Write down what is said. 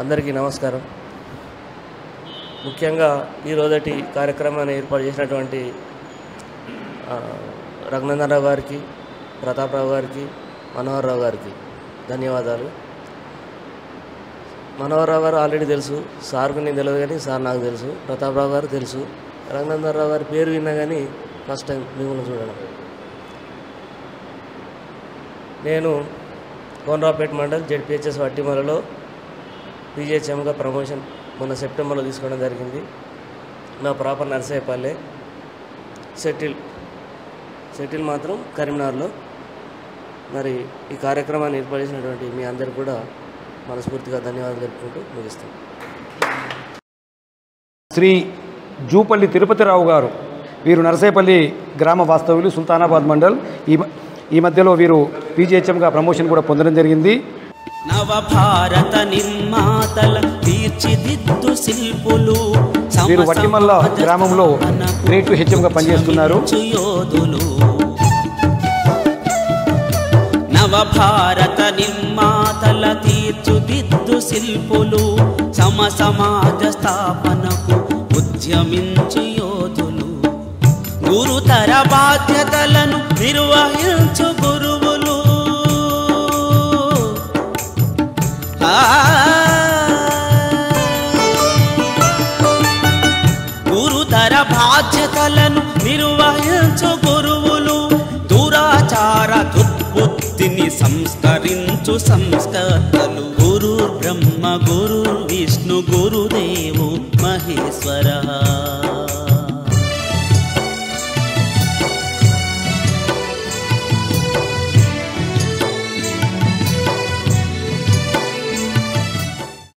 అందరికీ నమస్కారం. ముఖ్యంగా ఈ రోజటి కార్యక్రమాన్ని ఏర్పాటు చేసినటువంటి రఘునందన్ రావు గారికి, ప్రతాప్ రావు గారికి, మనోహర్ రావు గారికి ధన్యవాదాలు. మనోహర్ రావు గారు ఆల్రెడీ తెలుసు, సార్కు నేను తెలియదు కానీ సార్ నాకు తెలుసు. ప్రతాప్ రావు గారు తెలుసు. రఘునందన్ రావు గారి పేరు విన్నా కానీ ఫస్ట్ టైం మిమ్మల్ని చూడడం. నేను కోనరావుపేట మండల్ జెడ్పీహెచ్ఎస్ వట్టిమలలో పీజీహెచ్ఎంగా ప్రమోషన్ మొన్న సెప్టెంబర్లో తీసుకోవడం జరిగింది. నా ప్రాపర్ నర్సేపల్లె, సెటిల్ మాత్రం కరీంనగర్లో. మరి ఈ కార్యక్రమాన్ని ఏర్పాటు చేసినటువంటి మీ అందరికీ కూడా మనస్ఫూర్తిగా ధన్యవాదాలు తెలుపుకుంటూ ముగిస్తాను. శ్రీ జూపల్లి తిరుపతిరావు గారు, వీరు నర్సేపల్లి గ్రామ వాస్తవ్యులు, సుల్తానాబాద్ మండల్. ఈ మధ్యలో వీరు పీజీహెచ్ఎంగా ప్రమోషన్ కూడా పొందడం జరిగింది. నవభారత నిర్మాతల తీర్చిదిద్దు శిల్పులు, వీరు వట్టిమల్ల గ్రామంలో గ్రేడ్ 2 హెచ్ఎంగా పనిచేస్తున్నారు. నవభారత నిర్మాతల తీర్చిదిద్దు శిల్పులు, సమాజ స్థాపనకు ఉద్యమించు యోధులు, గురుతర బాధ్యతలను నిర్వహించు గురువులు, గురుతర బాధ్యతలను నిర్వహించు గురువులు, దురాచార దుర్బుద్ధిని సంస్కరించు సంస్కర్తలు, గురు బ్రహ్మ గురు విష్ణు గురుదేవు మహేశ్వర.